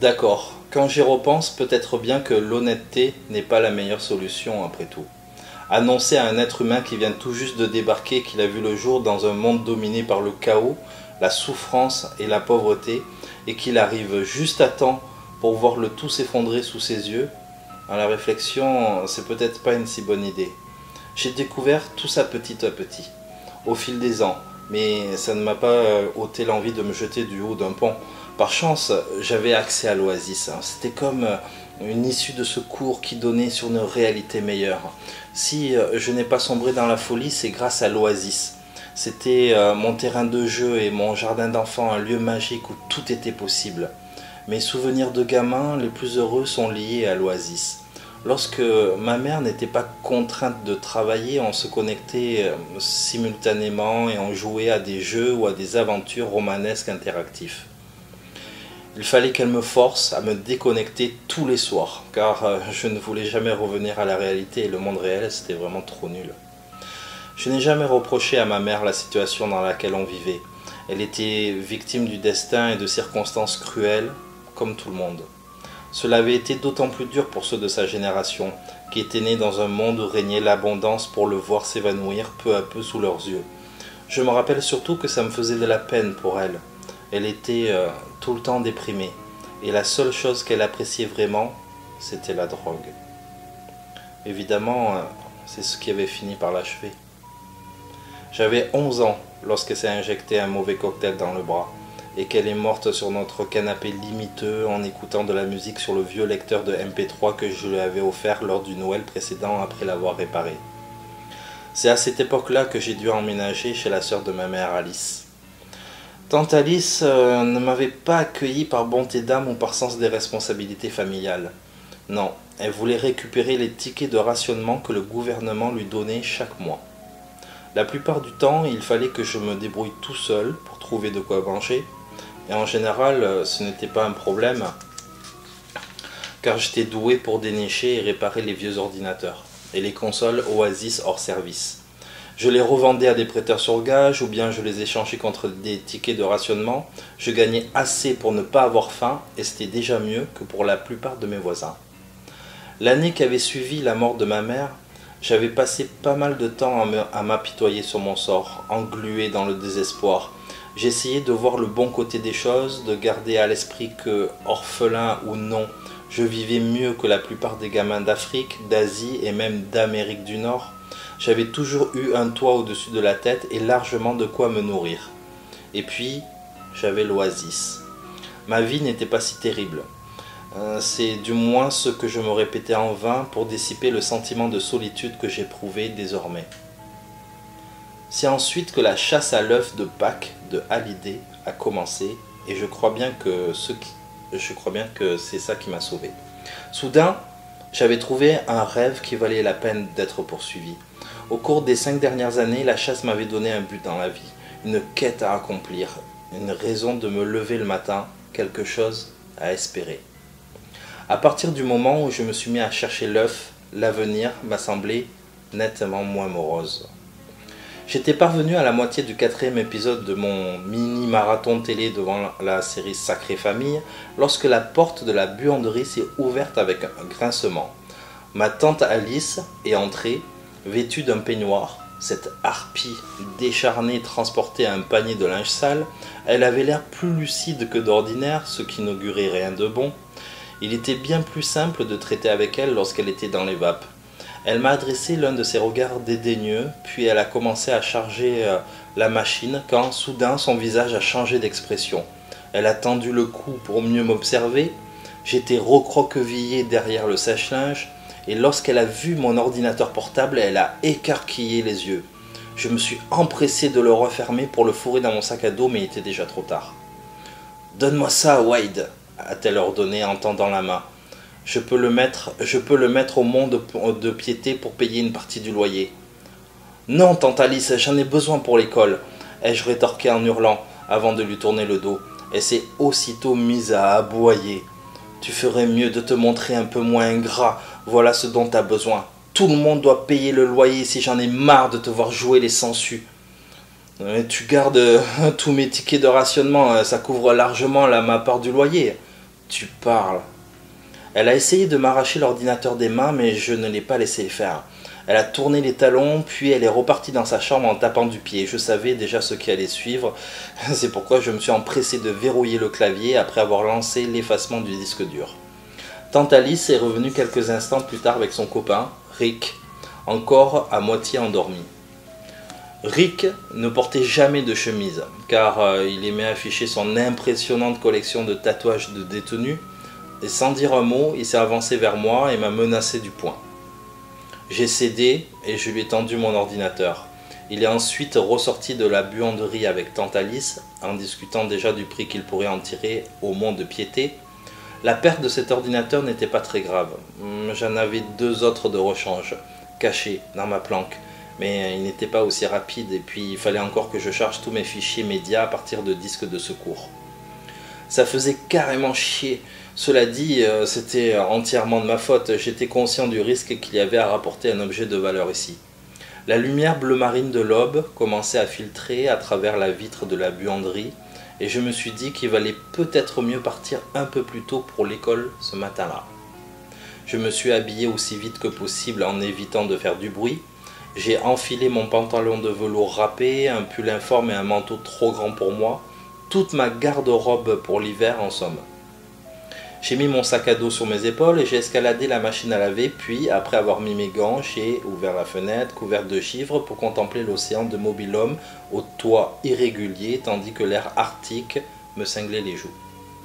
D'accord, quand j'y repense, peut-être bien que l'honnêteté n'est pas la meilleure solution après tout. Annoncer à un être humain qui vient tout juste de débarquer qu'il a vu le jour dans un monde dominé par le chaos, la souffrance et la pauvreté, et qu'il arrive juste à temps pour voir le tout s'effondrer sous ses yeux, à la réflexion, c'est peut-être pas une si bonne idée. J'ai découvert tout ça petit à petit, au fil des ans, mais ça ne m'a pas ôté l'envie de me jeter du haut d'un pont. Par chance, j'avais accès à l'oasis. C'était comme une issue de secours qui donnait sur une réalité meilleure. Si je n'ai pas sombré dans la folie, c'est grâce à l'oasis. C'était mon terrain de jeu et mon jardin d'enfants, un lieu magique où tout était possible. Mes souvenirs de gamin les plus heureux sont liés à l'oasis. Lorsque ma mère n'était pas contrainte de travailler, on se connectait simultanément et on jouait à des jeux ou à des aventures romanesques interactifs. Il fallait qu'elle me force à me déconnecter tous les soirs, car je ne voulais jamais revenir à la réalité et le monde réel, c'était vraiment trop nul. Je n'ai jamais reproché à ma mère la situation dans laquelle on vivait. Elle était victime du destin et de circonstances cruelles, comme tout le monde. Cela avait été d'autant plus dur pour ceux de sa génération, qui étaient nés dans un monde où régnait l'abondance pour le voir s'évanouir peu à peu sous leurs yeux. Je me rappelle surtout que ça me faisait de la peine pour elle. Elle était tout le temps déprimée, et la seule chose qu'elle appréciait vraiment, c'était la drogue. Évidemment, c'est ce qui avait fini par l'achever. J'avais 11 ans lorsqu'elle s'est injecté un mauvais cocktail dans le bras, et qu'elle est morte sur notre canapé limiteux en écoutant de la musique sur le vieux lecteur de MP3 que je lui avais offert lors du Noël précédent après l'avoir réparé. C'est à cette époque-là que j'ai dû emménager chez la sœur de ma mère, Alice. Tante Alice ne m'avait pas accueilli par bonté d'âme ou par sens des responsabilités familiales. Non, elle voulait récupérer les tickets de rationnement que le gouvernement lui donnait chaque mois. La plupart du temps, il fallait que je me débrouille tout seul pour trouver de quoi manger. Et en général, ce n'était pas un problème, car j'étais doué pour dénicher et réparer les vieux ordinateurs et les consoles Oasis hors service. Je les revendais à des prêteurs sur gage ou bien je les échangeais contre des tickets de rationnement. Je gagnais assez pour ne pas avoir faim et c'était déjà mieux que pour la plupart de mes voisins. L'année qui avait suivi la mort de ma mère, j'avais passé pas mal de temps à m'apitoyer sur mon sort, englué dans le désespoir. J'essayais de voir le bon côté des choses, de garder à l'esprit que, orphelin ou non, je vivais mieux que la plupart des gamins d'Afrique, d'Asie et même d'Amérique du Nord. J'avais toujours eu un toit au-dessus de la tête et largement de quoi me nourrir. Et puis, j'avais l'oasis. Ma vie n'était pas si terrible. C'est du moins ce que je me répétais en vain pour dissiper le sentiment de solitude que j'éprouvais désormais. C'est ensuite que la chasse à l'œuf de Pâques de Hallyday a commencé et je crois bien que c'est ça qui m'a sauvé. Soudain, j'avais trouvé un rêve qui valait la peine d'être poursuivi. Au cours des 5 dernières années, la chasse m'avait donné un but dans la vie, une quête à accomplir, une raison de me lever le matin, quelque chose à espérer. À partir du moment où je me suis mis à chercher l'œuf, l'avenir m'a semblé nettement moins morose. J'étais parvenu à la moitié du 4e épisode de mon mini-marathon télé devant la série Sacrée Famille lorsque la porte de la buanderie s'est ouverte avec un grincement. Ma tante Alice est entrée, vêtue d'un peignoir. Cette harpie décharnée transportait un panier de linge sale. Elle avait l'air plus lucide que d'ordinaire, ce qui n'augurait rien de bon. Il était bien plus simple de traiter avec elle lorsqu'elle était dans les vapes. Elle m'a adressé l'un de ses regards dédaigneux, puis elle a commencé à charger la machine quand, soudain, son visage a changé d'expression. Elle a tendu le cou pour mieux m'observer. J'étais recroquevillé derrière le sèche-linge, et lorsqu'elle a vu mon ordinateur portable, elle a écarquillé les yeux. Je me suis empressé de le refermer pour le fourrer dans mon sac à dos, mais il était déjà trop tard. « Donne-moi ça, Wade !» a-t-elle ordonné en tendant la main. Je peux le mettre au mont de piété pour payer une partie du loyer. Non, tante Alice, j'en ai besoin pour l'école, ai-je rétorqué en hurlant avant de lui tourner le dos. Elle s'est aussitôt mise à aboyer. Tu ferais mieux de te montrer un peu moins ingrat, voilà ce dont tu as besoin. Tout le monde doit payer le loyer si j'en ai marre de te voir jouer les sangsues. Tu gardes tous mes tickets de rationnement, ça couvre largement ma part du loyer. Tu parles. Elle a essayé de m'arracher l'ordinateur des mains, mais je ne l'ai pas laissé faire. Elle a tourné les talons, puis elle est repartie dans sa chambre en tapant du pied. Je savais déjà ce qui allait suivre, c'est pourquoi je me suis empressé de verrouiller le clavier après avoir lancé l'effacement du disque dur. Tante Alice est revenue quelques instants plus tard avec son copain, Rick, encore à moitié endormi. Rick ne portait jamais de chemise, car il aimait afficher son impressionnante collection de tatouages de détenus, et sans dire un mot, il s'est avancé vers moi et m'a menacé du poing. J'ai cédé et je lui ai tendu mon ordinateur. Il est ensuite ressorti de la buanderie avec Tante Alice, en discutant déjà du prix qu'il pourrait en tirer au mont de piété. La perte de cet ordinateur n'était pas très grave. J'en avais 2 autres de rechange, cachés dans ma planque. Mais il n'était pas aussi rapide et puis il fallait encore que je charge tous mes fichiers médias à partir de disques de secours. Ça faisait carrément chier. Cela dit, c'était entièrement de ma faute. J'étais conscient du risque qu'il y avait à rapporter un objet de valeur ici. La lumière bleu marine de l'aube commençait à filtrer à travers la vitre de la buanderie et je me suis dit qu'il valait peut-être mieux partir un peu plus tôt pour l'école ce matin-là. Je me suis habillé aussi vite que possible en évitant de faire du bruit. J'ai enfilé mon pantalon de velours râpé, un pull informe et un manteau trop grand pour moi, toute ma garde-robe pour l'hiver en somme. J'ai mis mon sac à dos sur mes épaules et j'ai escaladé la machine à laver, puis après avoir mis mes gants, j'ai ouvert la fenêtre couverte de givre pour contempler l'océan de mobil-homme au toit irrégulier tandis que l'air arctique me cinglait les joues.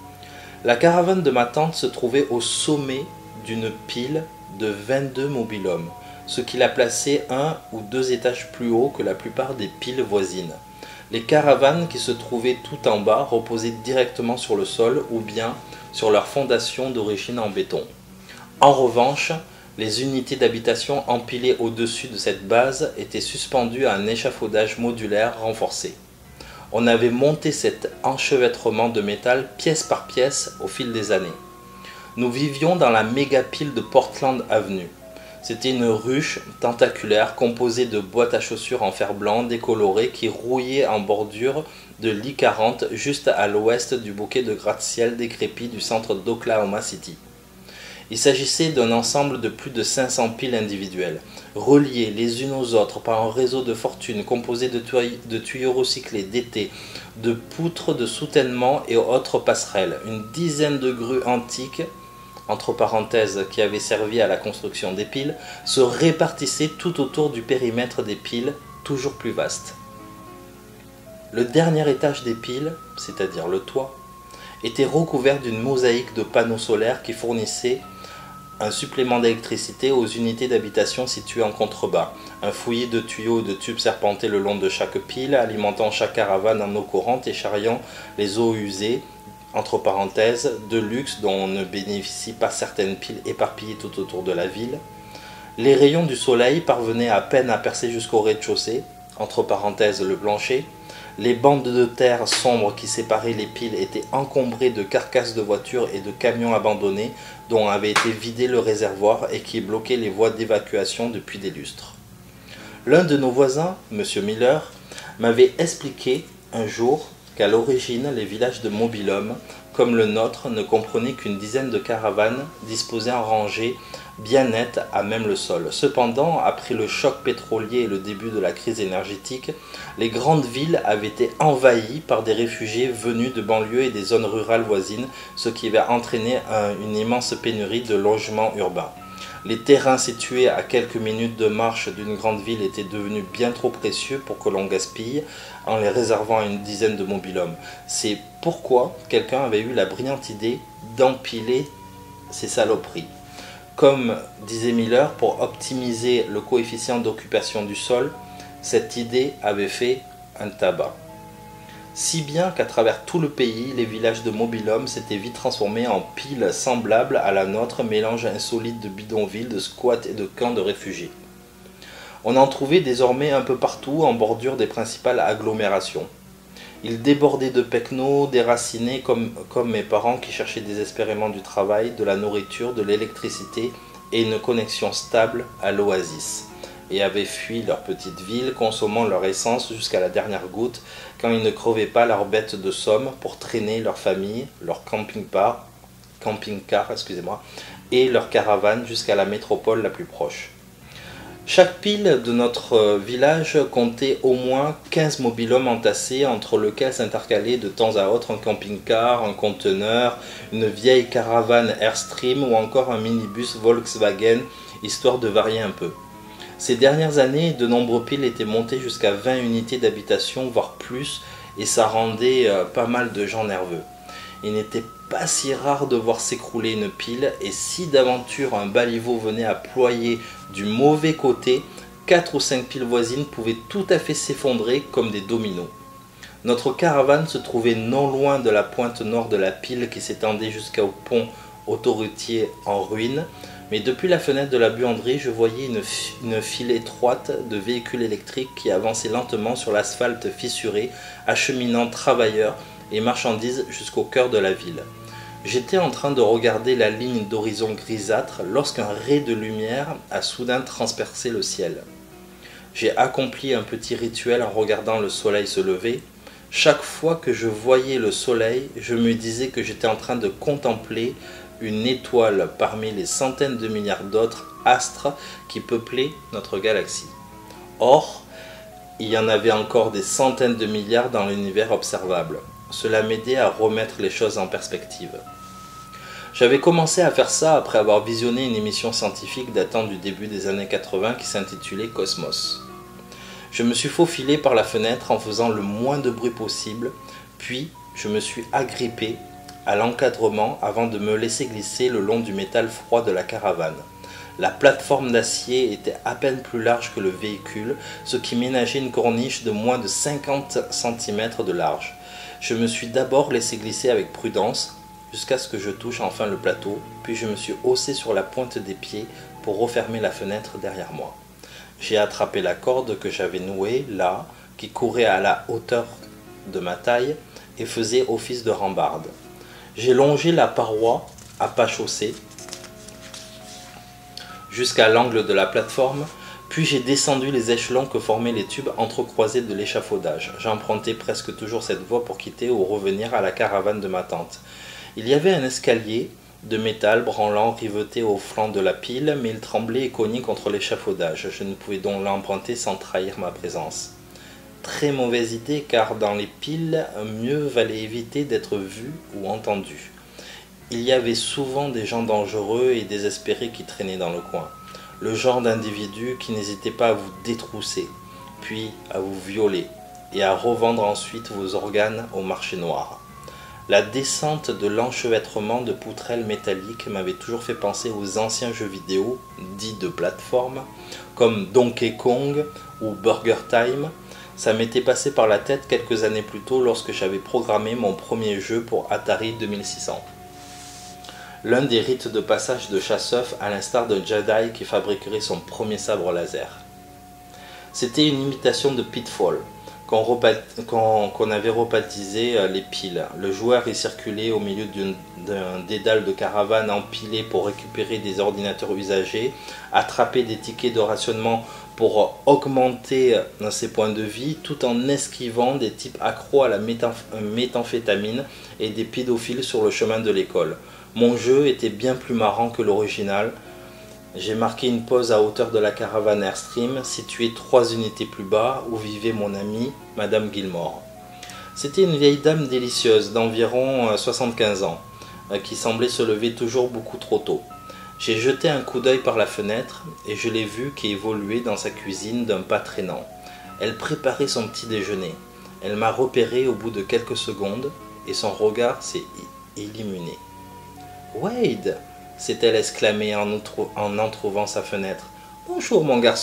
La caravane de ma tante se trouvait au sommet d'une pile de 22 mobil-hommes, ce qui la plaçait 1 ou 2 étages plus haut que la plupart des piles voisines. Les caravanes qui se trouvaient tout en bas reposaient directement sur le sol ou bien sur leur fondation d'origine en béton. En revanche, les unités d'habitation empilées au-dessus de cette base étaient suspendues à un échafaudage modulaire renforcé. On avait monté cet enchevêtrement de métal pièce par pièce au fil des années. Nous vivions dans la méga pile de Portland Avenue. C'était une ruche tentaculaire composée de boîtes à chaussures en fer blanc décolorées qui rouillaient en bordure de l'I-40 juste à l'ouest du bouquet de gratte-ciel décrépit du centre d'Oklahoma City. Il s'agissait d'un ensemble de plus de 500 piles individuelles, reliées les unes aux autres par un réseau de fortune composé de tuyaux recyclés, d'étais, de poutres de soutènement et autres passerelles, une dizaine de grues antiques, entre parenthèses, qui avaient servi à la construction des piles, se répartissaient tout autour du périmètre des piles, toujours plus vaste. Le dernier étage des piles, c'est-à-dire le toit, était recouvert d'une mosaïque de panneaux solaires qui fournissaient un supplément d'électricité aux unités d'habitation situées en contrebas. Un fouillis de tuyaux et de tubes serpentait le long de chaque pile, alimentant chaque caravane en eau courante et charriant les eaux usées, entre parenthèses, de luxe dont ne bénéficient pas certaines piles éparpillées tout autour de la ville. Les rayons du soleil parvenaient à peine à percer jusqu'au rez-de-chaussée, entre parenthèses le plancher. Les bandes de terre sombres qui séparaient les piles étaient encombrées de carcasses de voitures et de camions abandonnés dont avait été vidé le réservoir et qui bloquaient les voies d'évacuation depuis des lustres. L'un de nos voisins, M. Miller, m'avait expliqué un jour qu'à l'origine, les villages de mobil-hommes, comme le nôtre, ne comprenaient qu'une dizaine de caravanes disposées en rangées bien nettes à même le sol. Cependant, après le choc pétrolier et le début de la crise énergétique, les grandes villes avaient été envahies par des réfugiés venus de banlieues et des zones rurales voisines, ce qui avait entraîné une immense pénurie de logements urbains. Les terrains situés à quelques minutes de marche d'une grande ville étaient devenus bien trop précieux pour que l'on gaspille en les réservant à une dizaine de mobil-hommes. C'est pourquoi quelqu'un avait eu la brillante idée d'empiler ces saloperies. Comme disait Miller, pour optimiser le coefficient d'occupation du sol, cette idée avait fait un tabac. Si bien qu'à travers tout le pays, les villages de mobil-hommes s'étaient vite transformés en piles semblables à la nôtre, mélange insolite de bidonvilles, de squats et de camps de réfugiés. On en trouvait désormais un peu partout en bordure des principales agglomérations. Ils débordaient de pecnos, déracinés comme mes parents qui cherchaient désespérément du travail, de la nourriture, de l'électricité et une connexion stable à l'oasis, et avaient fui leur petite ville, consommant leur essence jusqu'à la dernière goutte, quand ils ne crevaient pas leurs bêtes de somme pour traîner leur famille, leur camping-car camping-car, excusez-moi, et leur caravane jusqu'à la métropole la plus proche. Chaque pile de notre village comptait au moins 15 mobil-hommes entassés, entre lesquels s'intercalaient de temps à autre un camping-car, un conteneur, une vieille caravane Airstream ou encore un minibus Volkswagen, histoire de varier un peu. Ces dernières années, de nombreux piles étaient montés jusqu'à 20 unités d'habitation, voire plus, et ça rendait pas mal de gens nerveux. Il n'était pas si rare de voir s'écrouler une pile, et si d'aventure un baliveau venait à ployer du mauvais côté, 4 ou 5 piles voisines pouvaient tout à fait s'effondrer comme des dominos. Notre caravane se trouvait non loin de la pointe nord de la pile qui s'étendait jusqu'au pont autoroutier en ruine, mais depuis la fenêtre de la buanderie, je voyais une file étroite de véhicules électriques qui avançaient lentement sur l'asphalte fissuré, acheminant travailleurs et marchandises jusqu'au cœur de la ville. J'étais en train de regarder la ligne d'horizon grisâtre lorsqu'un ray de lumière a soudain transpercé le ciel. J'ai accompli un petit rituel en regardant le soleil se lever. Chaque fois que je voyais le soleil, je me disais que j'étais en train de contempler une étoile parmi les centaines de milliards d'autres astres qui peuplaient notre galaxie. Or, il y en avait encore des centaines de milliards dans l'univers observable. Cela m'aidait à remettre les choses en perspective. J'avais commencé à faire ça après avoir visionné une émission scientifique datant du début des années 80 qui s'intitulait Cosmos. Je me suis faufilé par la fenêtre en faisant le moins de bruit possible, puis je me suis agrippé à l'encadrement avant de me laisser glisser le long du métal froid de la caravane. La plateforme d'acier était à peine plus large que le véhicule, ce qui ménageait une corniche de moins de 50 cm de large. Je me suis d'abord laissé glisser avec prudence, jusqu'à ce que je touche enfin le plateau, puis je me suis haussé sur la pointe des pieds pour refermer la fenêtre derrière moi. J'ai attrapé la corde que j'avais nouée là, qui courait à la hauteur de ma taille et faisait office de rambarde. J'ai longé la paroi à pas chaussée jusqu'à l'angle de la plateforme, puis j'ai descendu les échelons que formaient les tubes entrecroisés de l'échafaudage. J'empruntais presque toujours cette voie pour quitter ou revenir à la caravane de ma tante. Il y avait un escalier de métal branlant riveté au flanc de la pile, mais il tremblait et cognait contre l'échafaudage. Je ne pouvais donc l'emprunter sans trahir ma présence. Très mauvaise idée, car dans les piles, mieux valait éviter d'être vu ou entendu. Il y avait souvent des gens dangereux et désespérés qui traînaient dans le coin. Le genre d'individus qui n'hésitaient pas à vous détrousser, puis à vous violer, et à revendre ensuite vos organes au marché noir. La descente de l'enchevêtrement de poutrelles métalliques m'avait toujours fait penser aux anciens jeux vidéo, dits de plateforme, comme Donkey Kong ou Burger Time. Ça m'était passé par la tête quelques années plus tôt lorsque j'avais programmé mon premier jeu pour Atari 2600. L'un des rites de passage de Chassœuf à l'instar d'un Jedi qui fabriquerait son premier sabre laser. C'était une imitation de Pitfall, qu'on avait rebaptisé les piles. Le joueur y circulait au milieu d'un dédale de caravanes empilées pour récupérer des ordinateurs usagés, attraper des tickets de rationnement pour augmenter ses points de vie, tout en esquivant des types accros à la méthamphétamine et des pédophiles sur le chemin de l'école. Mon jeu était bien plus marrant que l'original. J'ai marqué une pause à hauteur de la caravane Airstream, située 3 unités plus bas, où vivait mon amie, Madame Gilmore. C'était une vieille dame délicieuse, d'environ 75 ans, qui semblait se lever toujours beaucoup trop tôt. J'ai jeté un coup d'œil par la fenêtre, et je l'ai vue qui évoluait dans sa cuisine d'un pas traînant. Elle préparait son petit déjeuner. Elle m'a repéré au bout de quelques secondes, et son regard s'est illuminé. « Wade !» s'est-elle exclamée en entrouvant sa fenêtre. « Bonjour mon garçon. »«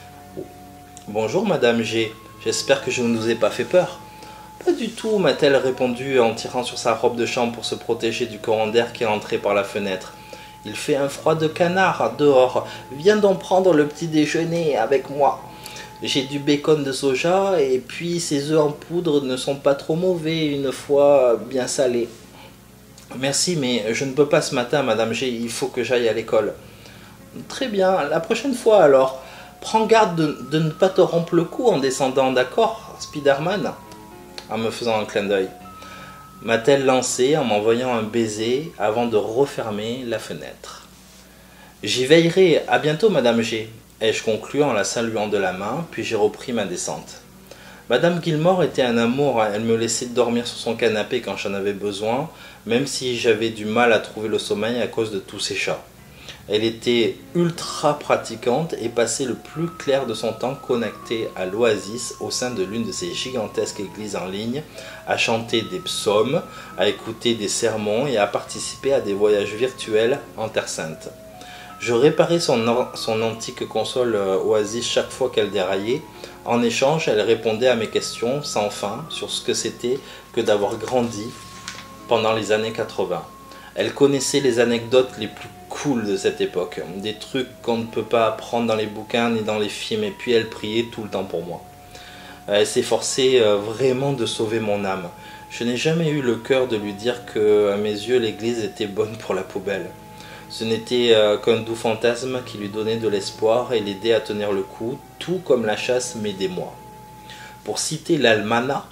Bonjour Madame G. J'espère que je ne vous ai pas fait peur. »« Pas du tout, m'a-t-elle répondu en tirant sur sa robe de chambre pour se protéger du courant d'air qui entrait par la fenêtre. « Il fait un froid de canard dehors. Viens donc prendre le petit déjeuner avec moi. J'ai du bacon de soja et puis ces œufs en poudre ne sont pas trop mauvais une fois bien salés. » « Merci, mais je ne peux pas ce matin, Madame G, il faut que j'aille à l'école. »« Très bien, la prochaine fois alors. Prends garde de ne pas te rompre le cou en descendant, d'accord, Spider-Man ?» En me faisant un clin d'œil. m'a-t-elle lancé en m'envoyant un baiser avant de refermer la fenêtre. J'y veillerai, à bientôt Madame G, ai-je conclu en la saluant de la main, puis j'ai repris ma descente. Madame Gilmore était un amour, elle me laissait dormir sur son canapé quand j'en avais besoin, même si j'avais du mal à trouver le sommeil à cause de tous ces chats. Elle était ultra pratiquante et passait le plus clair de son temps connectée à l'oasis au sein de l'une de ces gigantesques églises en ligne, à chanter des psaumes, à écouter des sermons et à participer à des voyages virtuels en Terre Sainte. Je réparais son antique console Oasis chaque fois qu'elle déraillait. En échange, elle répondait à mes questions sans fin sur ce que c'était que d'avoir grandi pendant les années 80. Elle connaissait les anecdotes les plus cool de cette époque, des trucs qu'on ne peut pas apprendre dans les bouquins ni dans les films, et puis elle priait tout le temps pour moi. Elle s'efforçait vraiment de sauver mon âme. Je n'ai jamais eu le cœur de lui dire que, à mes yeux, l'église était bonne pour la poubelle. Ce n'était qu'un doux fantasme qui lui donnait de l'espoir et l'aidait à tenir le coup, tout comme la chasse m'aidait moi. Pour citer l'Almanach,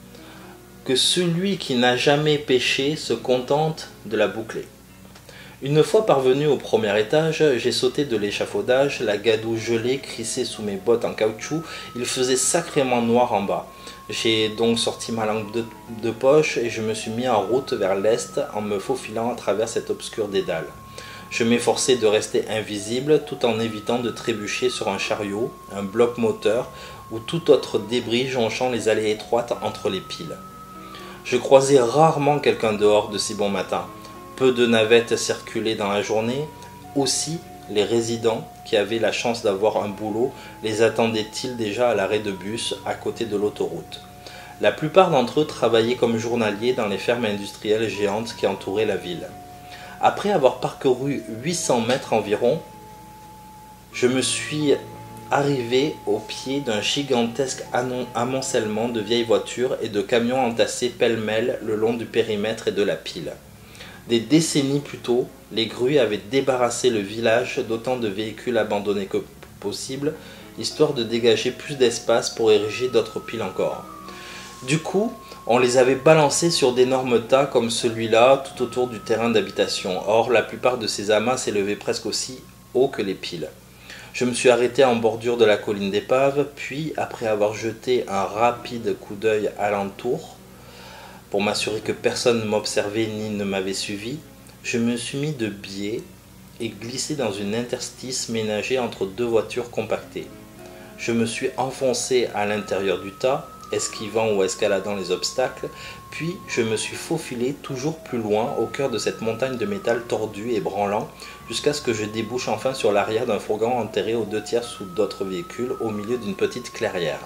que celui qui n'a jamais péché se contente de la boucler. Une fois parvenu au premier étage, j'ai sauté de l'échafaudage, la gadoue gelée crissée sous mes bottes en caoutchouc, il faisait sacrément noir en bas. J'ai donc sorti ma lampe de poche et je me suis mis en route vers l'est en me faufilant à travers cet obscur dédale. Je m'efforçais de rester invisible tout en évitant de trébucher sur un chariot, un bloc moteur ou tout autre débris jonchant les allées étroites entre les piles. Je croisais rarement quelqu'un dehors de si bon matin. Peu de navettes circulaient dans la journée. Aussi, les résidents qui avaient la chance d'avoir un boulot les attendaient-ils déjà à l'arrêt de bus à côté de l'autoroute. La plupart d'entre eux travaillaient comme journaliers dans les fermes industrielles géantes qui entouraient la ville. Après avoir parcouru 800 mètres environ, je me suis arrivé au pied d'un gigantesque amoncellement de vieilles voitures et de camions entassés pêle-mêle le long du périmètre et de la pile. Des décennies plus tôt, les grues avaient débarrassé le village d'autant de véhicules abandonnés que possible, histoire de dégager plus d'espace pour ériger d'autres piles encore. Du coup, on les avait balancés sur d'énormes tas comme celui-là tout autour du terrain d'habitation. Or, la plupart de ces amas s'élevaient presque aussi haut que les piles. Je me suis arrêté en bordure de la colline d'épave, puis, après avoir jeté un rapide coup d'œil alentour, pour m'assurer que personne ne m'observait ni ne m'avait suivi, je me suis mis de biais et glissé dans une interstice ménagée entre deux voitures compactées. Je me suis enfoncé à l'intérieur du tas, esquivant ou escaladant les obstacles, puis je me suis faufilé toujours plus loin au cœur de cette montagne de métal tordu et branlant, jusqu'à ce que je débouche enfin sur l'arrière d'un fourgon enterré aux 2/3 sous d'autres véhicules au milieu d'une petite clairière.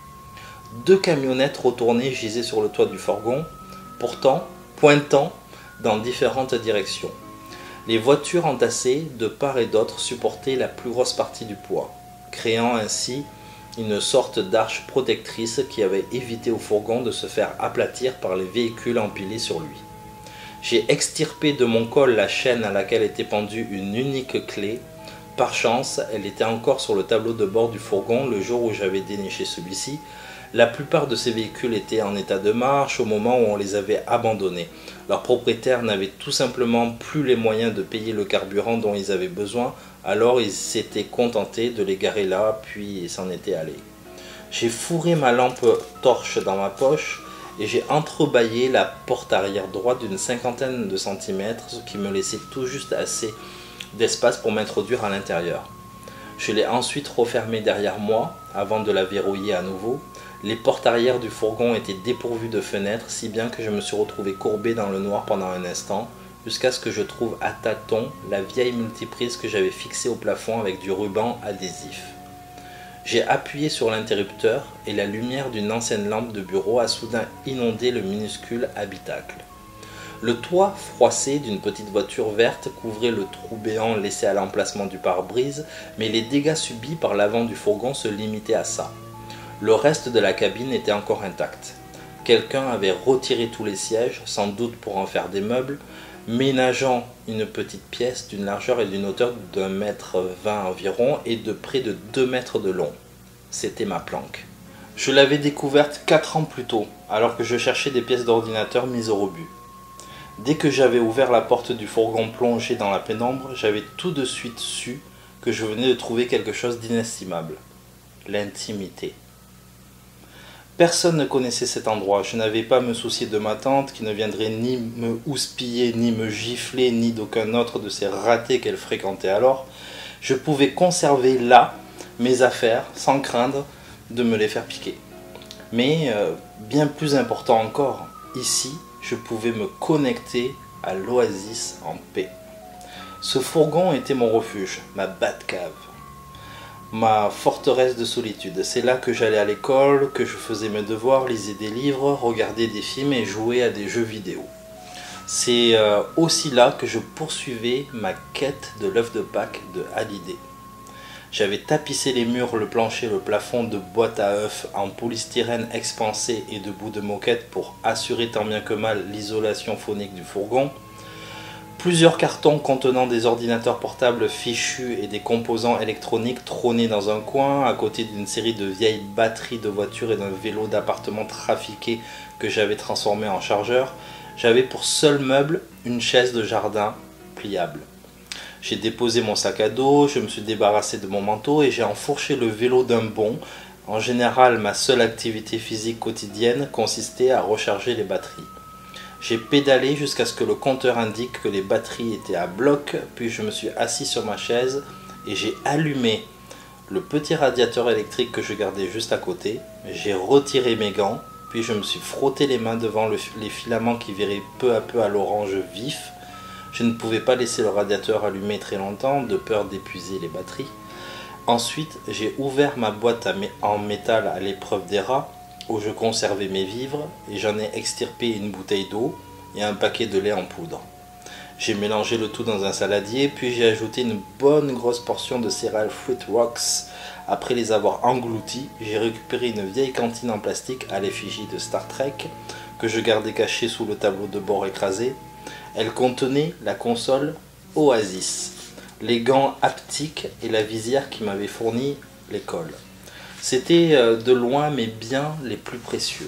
2 camionnettes retournées gisaient sur le toit du fourgon, pourtant pointant dans différentes directions. Les voitures entassées de part et d'autre supportaient la plus grosse partie du poids, créant ainsi une sorte d'arche protectrice qui avait évité au fourgon de se faire aplatir par les véhicules empilés sur lui. J'ai extirpé de mon col la chaîne à laquelle était pendue une unique clé. Par chance, elle était encore sur le tableau de bord du fourgon le jour où j'avais déniché celui-ci. La plupart de ces véhicules étaient en état de marche au moment où on les avait abandonnés. Leurs propriétaires n'avaient tout simplement plus les moyens de payer le carburant dont ils avaient besoin, alors ils s'étaient contentés de les garer là, puis s'en étaient allés. J'ai fourré ma lampe torche dans ma poche et j'ai entrebâillé la porte arrière droite d'une 50aine de centimètres, ce qui me laissait tout juste assez d'espace pour m'introduire à l'intérieur. Je l'ai ensuite refermée derrière moi avant de la verrouiller à nouveau. Les portes arrière du fourgon étaient dépourvues de fenêtres, si bien que je me suis retrouvé courbé dans le noir pendant un instant, jusqu'à ce que je trouve à tâtons la vieille multiprise que j'avais fixée au plafond avec du ruban adhésif. J'ai appuyé sur l'interrupteur et la lumière d'une ancienne lampe de bureau a soudain inondé le minuscule habitacle. Le toit froissé d'une petite voiture verte couvrait le trou béant laissé à l'emplacement du pare-brise, mais les dégâts subis par l'avant du fourgon se limitaient à ça. Le reste de la cabine était encore intact. Quelqu'un avait retiré tous les sièges, sans doute pour en faire des meubles, ménageant une petite pièce d'une largeur et d'une hauteur d'1,20 m environ et de près de 2 mètres de long. C'était ma planque. Je l'avais découverte 4 ans plus tôt, alors que je cherchais des pièces d'ordinateur mises au rebut. Dès que j'avais ouvert la porte du fourgon plongé dans la pénombre, j'avais tout de suite su que je venais de trouver quelque chose d'inestimable. L'intimité. Personne ne connaissait cet endroit, je n'avais pas à me soucier de ma tante qui ne viendrait ni me houspiller, ni me gifler, ni d'aucun autre de ces ratés qu'elle fréquentait alors. Je pouvais conserver là mes affaires sans craindre de me les faire piquer. Mais bien plus important encore, ici, je pouvais me connecter à l'oasis en paix. Ce fourgon était mon refuge, ma Batcave, ma forteresse de solitude. C'est là que j'allais à l'école, que je faisais mes devoirs, lisais des livres, regardais des films et jouais à des jeux vidéo. C'est aussi là que je poursuivais ma quête de l'œuf de Pâques de Hallyday. J'avais tapissé les murs, le plancher, le plafond de boîtes à œufs en polystyrène expansé et de bouts de moquette pour assurer tant bien que mal l'isolation phonique du fourgon. Plusieurs cartons contenant des ordinateurs portables fichus et des composants électroniques trônaient dans un coin, à côté d'une série de vieilles batteries de voitures et d'un vélo d'appartement trafiqué que j'avais transformé en chargeur. J'avais pour seul meuble une chaise de jardin pliable. J'ai déposé mon sac à dos, je me suis débarrassé de mon manteau et j'ai enfourché le vélo d'un bond. En général, ma seule activité physique quotidienne consistait à recharger les batteries. J'ai pédalé jusqu'à ce que le compteur indique que les batteries étaient à bloc, puis je me suis assis sur ma chaise et j'ai allumé le petit radiateur électrique que je gardais juste à côté. J'ai retiré mes gants, puis je me suis frotté les mains devant les filaments qui viraient peu à peu à l'orange vif. Je ne pouvais pas laisser le radiateur allumé très longtemps, de peur d'épuiser les batteries. Ensuite, j'ai ouvert ma boîte en métal à l'épreuve des rats, où je conservais mes vivres, et j'en ai extirpé une bouteille d'eau et un paquet de lait en poudre. J'ai mélangé le tout dans un saladier, puis j'ai ajouté une bonne grosse portion de céréales Fruit Rocks. Après les avoir engloutis, j'ai récupéré une vieille cantine en plastique à l'effigie de Star Trek, que je gardais cachée sous le tableau de bord écrasé. Elle contenait la console Oasis, les gants haptiques et la visière qui m'avait fourni l'école. C'était de loin mes biens les plus précieux.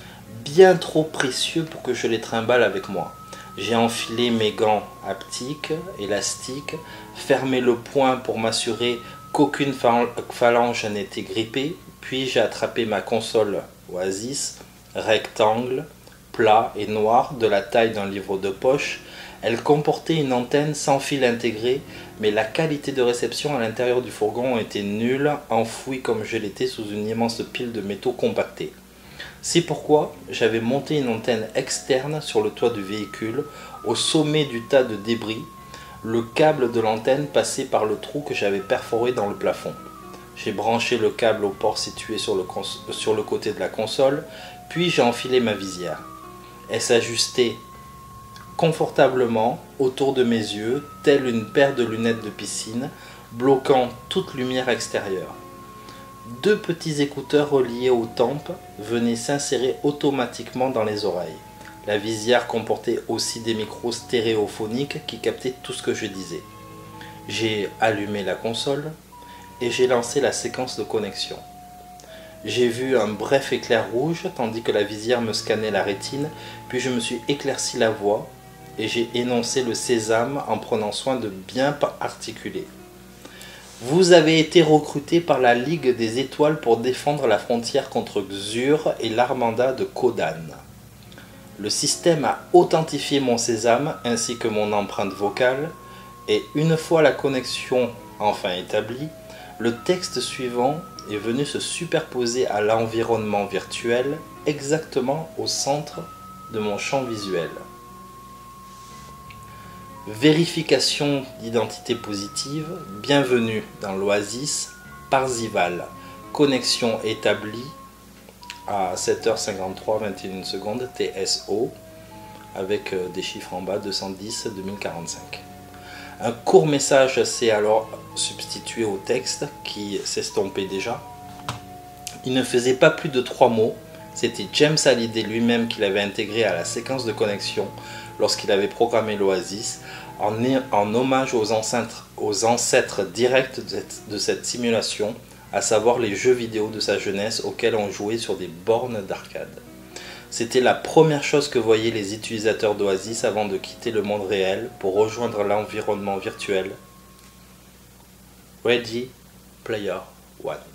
Bien trop précieux pour que je les trimballe avec moi. J'ai enfilé mes gants haptiques, élastiques, fermé le poing pour m'assurer qu'aucune phalange n'était grippée, puis j'ai attrapé ma console Oasis, rectangle, plat et noir, de la taille d'un livre de poche. Elle comportait une antenne sans fil intégré, mais la qualité de réception à l'intérieur du fourgon était nulle, enfouie comme je l'étais sous une immense pile de métaux compactés. C'est pourquoi j'avais monté une antenne externe sur le toit du véhicule, au sommet du tas de débris. Le câble de l'antenne passait par le trou que j'avais perforé dans le plafond. J'ai branché le câble au port situé sur le côté de la console, puis j'ai enfilé ma visière. Elle s'ajustait confortablement autour de mes yeux, telle une paire de lunettes de piscine, bloquant toute lumière extérieure. 2 petits écouteurs reliés aux tempes venaient s'insérer automatiquement dans les oreilles. La visière comportait aussi des micros stéréophoniques qui captaient tout ce que je disais. J'ai allumé la console et j'ai lancé la séquence de connexion. J'ai vu un bref éclair rouge tandis que la visière me scannait la rétine, puis je me suis éclairci la voix et j'ai énoncé le sésame en prenant soin de bien articuler. Vous avez été recruté par la Ligue des Étoiles pour défendre la frontière contre Xur et l'Armada de Kodan. Le système a authentifié mon sésame ainsi que mon empreinte vocale, et une fois la connexion enfin établie, le texte suivant est venu se superposer à l'environnement virtuel, exactement au centre de mon champ visuel. Vérification d'identité positive, bienvenue dans l'Oasis, Parzival, connexion établie à 7h53, 21 secondes, TSO, avec des chiffres en bas, 210, 2045. Un court message s'est alors substitué au texte qui s'estompait déjà. Il ne faisait pas plus de 3 mots. C'était James Hallyday lui-même qui l'avait intégré à la séquence de connexion lorsqu'il avait programmé l'Oasis, en hommage aux ancêtres directs de cette simulation, à savoir les jeux vidéo de sa jeunesse auxquels on jouait sur des bornes d'arcade. C'était la première chose que voyaient les utilisateurs d'Oasis avant de quitter le monde réel pour rejoindre l'environnement virtuel. Ready Player One.